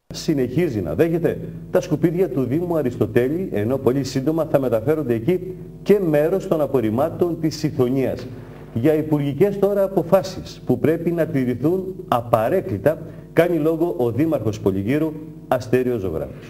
Συνεχίζει να δέχεται τα σκουπίδια του Δήμου Αριστοτέλη, ενώ πολύ σύντομα θα μεταφέρονται εκεί και μέρος των απορριμμάτων της Συθωνίας. Για υπουργικές τώρα αποφάσεις που πρέπει να τηρηθούν απαρέκκλητα, κάνει λόγο ο Δήμαρχος Πολυγύρου, Αστέριος Ζωγράφος.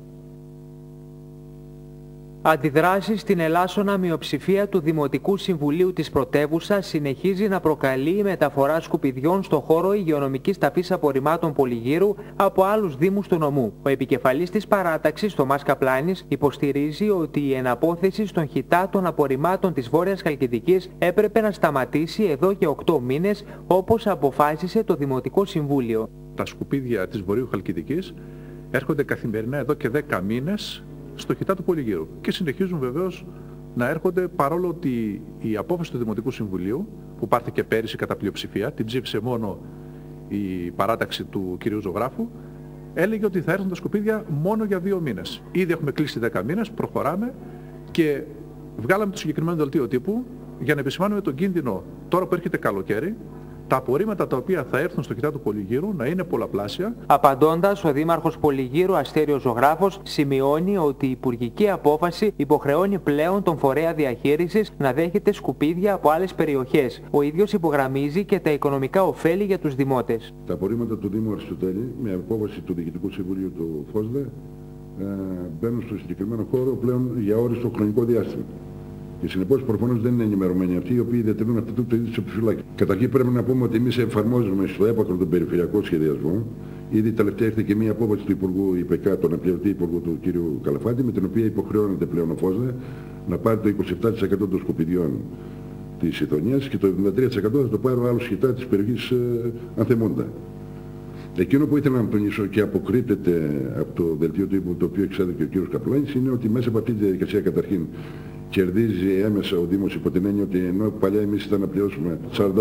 Αντιδράσεις στην ελάσσονα μειοψηφία του Δημοτικού Συμβουλίου της πρωτεύουσας συνεχίζει να προκαλεί η μεταφορά σκουπιδιών στο χώρο υγειονομικής ταφής απορριμμάτων Πολυγύρου από άλλους δήμους του νομού. Ο επικεφαλής της παράταξης, Θωμάς Καπλάνης, υποστηρίζει ότι η εναπόθεση στον χιτά των απορριμμάτων της Βόρειας Χαλκιδικής έπρεπε να σταματήσει εδώ και 8 μήνες, όπως αποφάσισε το Δημοτικό Συμβούλιο. Τα σκουπίδια της Βορείου Χαλκιδικής έρχονται καθημερινά εδώ και 10 μήνες στο χιτά του Πολυγύρου και συνεχίζουν βεβαίως να έρχονται, παρόλο ότι η απόφαση του Δημοτικού Συμβουλίου, που πάρθηκε πέρυσι κατά πλειοψηφία, την ψήφισε μόνο η παράταξη του κ. Ζωγράφου, έλεγε ότι θα έρθουν τα σκουπίδια μόνο για 2 μήνες. Ήδη έχουμε κλείσει 10 μήνες, προχωράμε και βγάλαμε το συγκεκριμένο δελτίο τύπου για να επισημάνουμε τον κίνδυνο τώρα που έρχεται καλοκαίρι, τα απορρίμματα τα οποία θα έρθουν στο χιτά του Πολυγύρου να είναι πολλαπλάσια. Απαντώντας, ο Δήμαρχος Πολυγύρου, Αστέριος Ζωγράφος, σημειώνει ότι η υπουργική απόφαση υποχρεώνει πλέον τον φορέα διαχείρισης να δέχεται σκουπίδια από άλλες περιοχές. Ο ίδιος υπογραμμίζει και τα οικονομικά ωφέλη για τους δημότες. Τα απορρίμματα του Δήμου Αριστοτέλη, με απόφαση του Διοικητικού Συμβουλίου του ΦΟΣΔΕ, μπαίνουν στο συγκεκριμένο χώρο πλέον για όριστο χρονικό διάστημα. Και συνεπώς προφανώς δεν είναι ενημερωμένοι αυτοί οι οποίοι διατηρούν αυτού του είδους επιφυλάκη. Καταρχήν πρέπει να πούμε ότι εμείς εφαρμόζουμε στο έπακρο τον περιφερειακό σχεδιασμό. Ήδη τελευταία ήρθε και μία απόφαση του Υπουργού ΙΠΕΚΑ, τον αναπληρωτή Υπουργού του κ. Καλαφάτη, με την οποία υποχρεώνεται πλέον ο ΦΟΣΔΕ να πάρει το 27% των σκουπιδιών της Συθωνίας και το 73% θα το πάρει ο άλλος χιτά της περιοχής Ανθεμόντα. Εκείνο που ήθελα να τονίσω και αποκρύπτεται από το δελτίο τύπου το οποίο εξέδωσε και ο κ. Καπλάνης είναι ότι μέσα από αυτή τη διαδικασία καταρχήν κερδίζει έμεσα ο Δήμος υπό την έννοια ότι ενώ παλιά εμείς ήταν να πληρώσουμε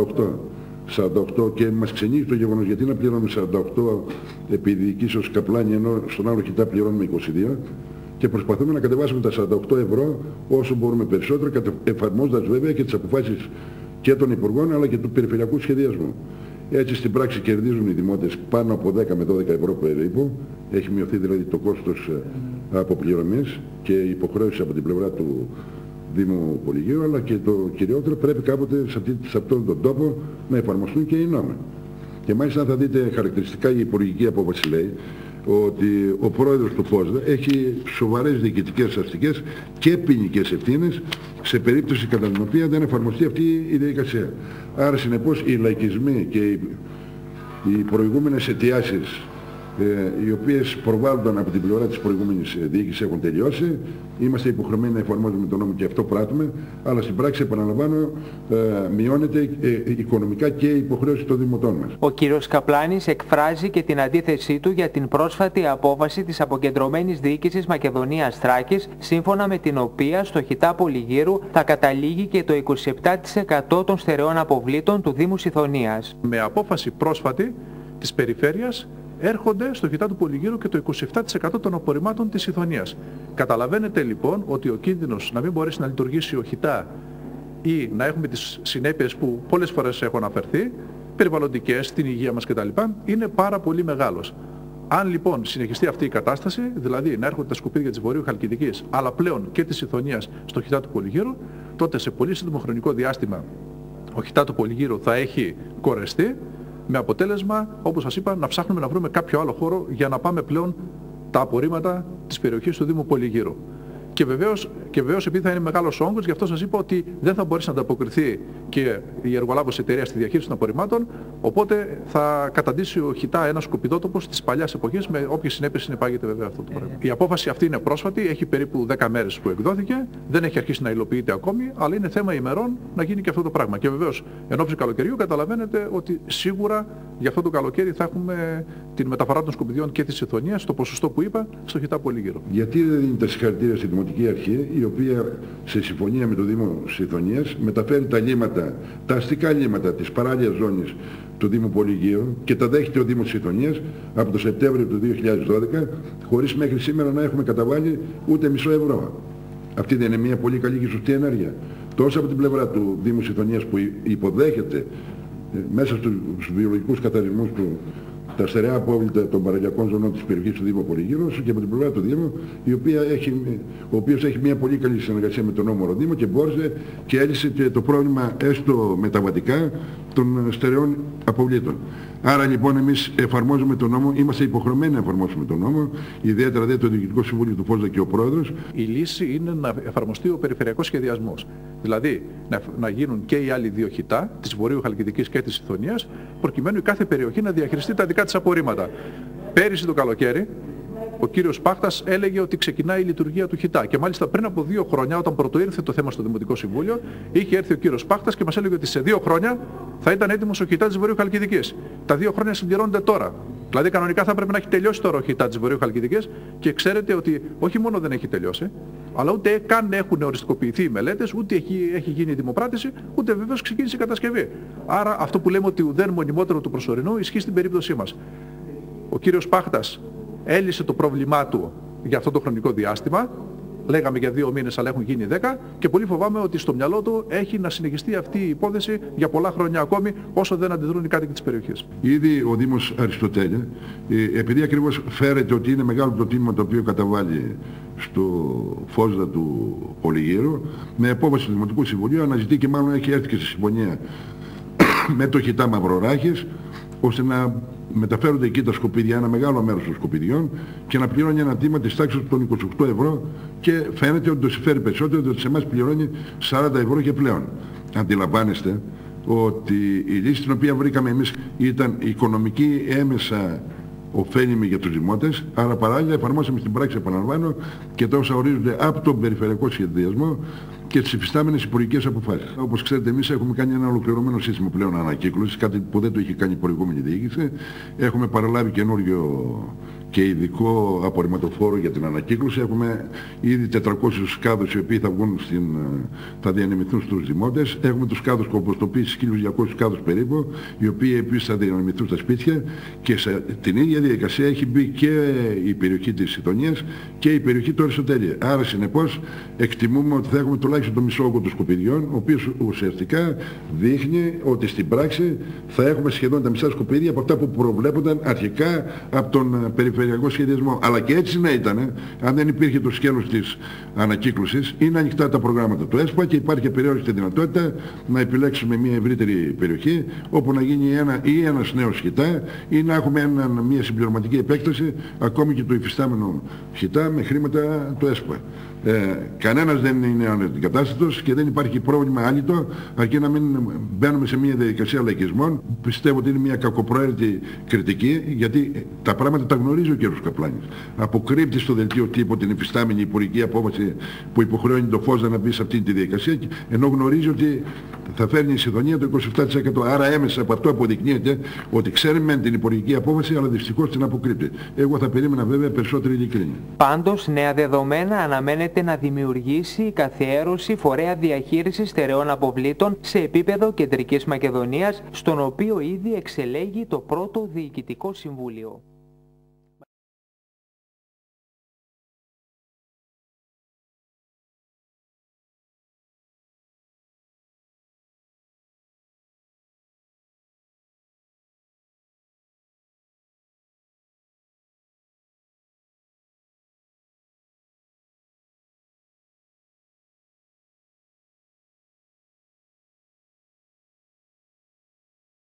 48 και μας ξενίζει το γεγονός γιατί να πληρώνουμε 48 επί διοικήσεως Καπλάνη ενώ στον άλλο χιτά πληρώνουμε 22 και προσπαθούμε να κατεβάσουμε τα 48 ευρώ όσο μπορούμε περισσότερο, εφαρμόζοντας βέβαια και τις αποφάσεις και των Υπουργών αλλά και του Περιφερειακού Σχεδιασμού. Έτσι στην πράξη κερδίζουν οι δημότες πάνω από 10 με 12 ευρώ περίπου, έχει μειωθεί δηλαδή το κόστος αποπληρωμής και υποχρέωση από την πλευρά του Δήμου Πολυγύρου, αλλά και το κυριότερο πρέπει κάποτε σε αυτόν τον τόπο να εφαρμοστούν και οι νόμοι. Και μάλιστα θα δείτε χαρακτηριστικά η υπουργική απόφαση λέει ότι ο πρόεδρος του ΦΟΣΔΕ έχει σοβαρές διοικητικές, αστικές και ποινικές ευθύνες σε περίπτωση κατά την οποία δεν εφαρμοστεί αυτή η διαδικασία. Άρα συνεπώς οι λαϊκισμοί και οι προηγούμενες αιτιάσεις οι οποίες προβάλλονταν από την πλευρά της προηγούμενης διοίκησης έχουν τελειώσει. Είμαστε υποχρεωμένοι να εφαρμόζουμε τον νόμο και αυτό πράττουμε, αλλά στην πράξη, επαναλαμβάνω, μειώνεται οικονομικά και η υποχρέωση των δημοτών μας. Ο κύριος Καπλάνης εκφράζει και την αντίθεσή του για την πρόσφατη απόφαση της αποκεντρωμένης διοίκησης Μακεδονίας Θράκης, σύμφωνα με την οποία στο χιτά Πολυγύρου θα καταλήγει και το 27% των στερεών αποβλήτων του Δήμου Συθωνίας. Με απόφαση πρόσφατη της περιφέρειας έρχονται στο χιτά του Πολυγύρου και το 27% των απορριμμάτων της Συθωνίας. Καταλαβαίνετε λοιπόν ότι ο κίνδυνος να μην μπορέσει να λειτουργήσει ο χιτά ή να έχουμε τις συνέπειες που πολλές φορές έχω αναφερθεί, περιβαλλοντικές, στην υγεία μας κτλ. Είναι πάρα πολύ μεγάλος. Αν λοιπόν συνεχιστεί αυτή η κατάσταση, δηλαδή να έρχονται τα σκουπίδια της Βορείου Χαλκιδικής, αλλά πλέον και της Συθωνίας στο χιτά του Πολυγύρου, τότε σε πολύ σύντομο χρονικό διάστημα ο χιτά του Πολυγύρου θα έχει κορεστεί, με αποτέλεσμα, όπως σας είπα, να ψάχνουμε να βρούμε κάποιο άλλο χώρο για να πάμε πλέον τα απορρίμματα της περιοχής του Δήμου Πολυγύρου. Και βεβαίως επειδή θα είναι μεγάλος όγκος, γι' αυτό σας είπα ότι δεν θα μπορέσει να ανταποκριθεί και η εργολάβος εταιρεία στη διαχείριση των απορριμμάτων, οπότε θα καταντήσει ο χιτά ένα σκουπιδότοπος της παλιάς εποχής με όποιες συνέπειες συνεπάγεται βέβαια αυτό το πράγμα. Η απόφαση αυτή είναι πρόσφατη, έχει περίπου 10 μέρες που εκδόθηκε, δεν έχει αρχίσει να υλοποιείται ακόμη, αλλά είναι θέμα ημερών να γίνει και αυτό το πράγμα. Και βεβαίως εν ώψη καλοκαιριού καταλαβαίνετε ότι σίγουρα για αυτό το καλοκαίρι θα έχουμε την μεταφορά των σκουπιδιών και της Συθωνίας στο ποσοστό που είπα στο χιτά Πολυγύρου. Γιατί δεν δίνει τα συγχαρητήρια στη Δημοτική Αρχή, η οποία σε συμφωνία με το Δήμο Συθωνίας μεταφέρει τα λίμματα, τα αστικά λίμματα της παράλιας ζώνης του Δήμου Πολυγύρου και τα δέχεται ο Δήμος Συθωνίας από το Σεπτέμβριο του 2012, χωρίς μέχρι σήμερα να έχουμε καταβάλει ούτε μισό ευρώ. Αυτή δεν είναι μια πολύ καλή και σωστή ενέργεια. Τόσο από την πλευρά του Δήμου Συθωνίας που υποδέχεται μέσα στους βιολογικούς καθαρισμούς του τα στερεά απόβλητα των παραλιακών ζωνών της περιοχής του Δήμου Πολυγύρου και από την πλευρά του Δήμου, ο οποίος έχει μια πολύ καλή συνεργασία με τον Όμορο Δήμο και μπόρεσε και έλυσε το πρόβλημα έστω μεταβατικά των στερεών αποβλήτων. Άρα λοιπόν εμείς εφαρμόζουμε τον νόμο, είμαστε υποχρεωμένοι να εφαρμόσουμε τον νόμο, ιδιαίτερα δε το Διοικητικό Συμβούλιο του Φόσδα και ο Πρόεδρος. Η λύση είναι να εφαρμοστεί ο περιφερειακός σχεδιασμός. Δηλαδή να γίνουν και οι άλλοι δύο χιτά, της Βορείου Χαλκιδικής και της Ιθωνίας, προκειμένου η κάθε περιοχή να διαχειριστεί τα δικά της απορρίμματα. Πέρυσι το καλοκαίρι, ο κύριος Πάχτας έλεγε ότι ξεκινάει η λειτουργία του χιτά. Και μάλιστα πριν από 2 χρόνια, όταν πρωτοήρθε το θέμα στο Δημοτικό Συμβούλιο, είχε έρθει ο κύριος Πάχτας και μας έλεγε ότι σε 2 χρόνια θα ήταν έτοιμος ο χιτά της Βορείου Χαλκιδικής. Τα 2 χρόνια συμπληρώνονται τώρα. Δηλαδή κανονικά θα πρέπει να έχει τελειώσει τώρα ο χιτά της Βορείου Χαλκιδικής και ξέρετε ότι όχι μόνο δεν έχει τελειώσει, αλλά ούτε καν έχουν οριστικοποιηθεί οι μελέτες, ούτε έχει γίνει η δημοπράτηση, ούτε βεβαίως ξεκίνησε η κατασκευή. Άρα αυτό που λέμε ότι ουδέν μονιμότερο του προσωρινού ισχύει στην περίπτωσή μας. Ο κύριος Πάχτας έλυσε το πρόβλημά του για αυτό το χρονικό διάστημα. Λέγαμε για 2 μήνες, αλλά έχουν γίνει 10 και πολύ φοβάμαι ότι στο μυαλό του έχει να συνεχιστεί αυτή η υπόθεση για πολλά χρόνια ακόμη, όσο δεν αντιδρούν οι κάτοικοι της περιοχής. Ήδη ο Δήμος Αριστοτέλη, επειδή ακριβώς φέρεται ότι είναι μεγάλο το τίμημα το οποίο καταβάλει στο Φόσδα του Πολυγύρου, με απόφαση του Δημοτικού Συμβουλίου αναζητεί και μάλλον έχει έρθει και στη συμφωνία με το χιτά Μαυροράχης, ώστε να μεταφέρονται εκεί τα σκουπίδια, ένα μεγάλο μέρος των σκουπιδιών και να πληρώνει ένα τίμα της τάξης των 28 ευρώ και φαίνεται ότι το συμφέρει περισσότερο, διότι σε εμάς πληρώνει 40 ευρώ και πλέον. Αντιλαμβάνεστε ότι η λύση την οποία βρήκαμε εμείς ήταν οικονομική έμεσα ωφέλιμη για τους δημότες, αλλά παράλληλα εφαρμόσαμε στην πράξη, επαναλαμβάνω, και τα όσα ορίζονται από τον περιφερειακό σχεδιασμό και τις υφιστάμενες υπουργικές αποφάσεις. Όπως ξέρετε, εμείς έχουμε κάνει ένα ολοκληρωμένο σύστημα πλέον ανακύκλωσης, κάτι που δεν το είχε κάνει η προηγούμενη διοίκηση. Έχουμε παραλάβει καινούριο και ειδικό απορριμματοφόρο για την ανακύκλωση. Έχουμε ήδη 400 κάδους οι οποίοι θα διανεμηθούν στους δημότες. Έχουμε τους κάδους κομποστοποίησης, 1.200 κάδους περίπου, οι οποίοι επίσης θα διανεμηθούν στα σπίτια και σε την ίδια διαδικασία έχει μπει και η περιοχή της Ιθωνίας και η περιοχή του Αριστοτέλη. Άρα συνεπώς εκτιμούμε ότι θα έχουμε τουλάχιστον το μισό όγκο των σκουπιδιών, ο οποίος ουσιαστικά δείχνει ότι στην πράξη θα έχουμε σχεδόν τα μισά σκουπίδια από αυτά που προβλέπονταν αρχικά από τον περιφερειακό σχεδιασμό. Αλλά και έτσι να ήταν, αν δεν υπήρχε το σκέλος της ανακύκλωσης, είναι ανοιχτά τα προγράμματα του ΕΣΠΑ και υπάρχει απεριόριστη δυνατότητα να επιλέξουμε μια ευρύτερη περιοχή όπου να γίνει ένας νέος χιτά ή να έχουμε μια συμπληρωματική επέκταση ακόμη και του υφιστάμενου χιτά με χρήματα του ΕΣΠΑ. Κανένας δεν είναι ανεκατάστατος και δεν υπάρχει πρόβλημα άλυτο, αρκεί να μην μπαίνουμε σε μια διαδικασία λαϊκισμών. Πιστεύω ότι είναι μια κακοπροαίρετη κριτική, γιατί τα πράγματα τα γνωρίζει ο κ. Καπλάνης. Αποκρύπτει στο δελτίο τύπου την υφιστάμενη υπουργική απόφαση που υποχρεώνει το Φόσδα να μπει σε αυτή τη διαδικασία, ενώ γνωρίζει ότι θα φέρνει η Συντονία το 27%. Άρα έμεσα από αυτό αποδεικνύεται ότι ξέρει μεν την υπουργική απόφαση, αλλά δυστυχώς την αποκρύπτει. Εγώ θα περίμενα βέβαια περισσότερη ειλικρίνεια. Πάντως, νέα δεδομένα αναμένεται να δημιουργήσει η καθιέρωση φορέα διαχείρισης στερεών αποβλήτων σε επίπεδο Κεντρικής Μακεδονίας, στον οποίο ήδη εξελέγει το πρώτο Διοικητικό Συμβούλιο.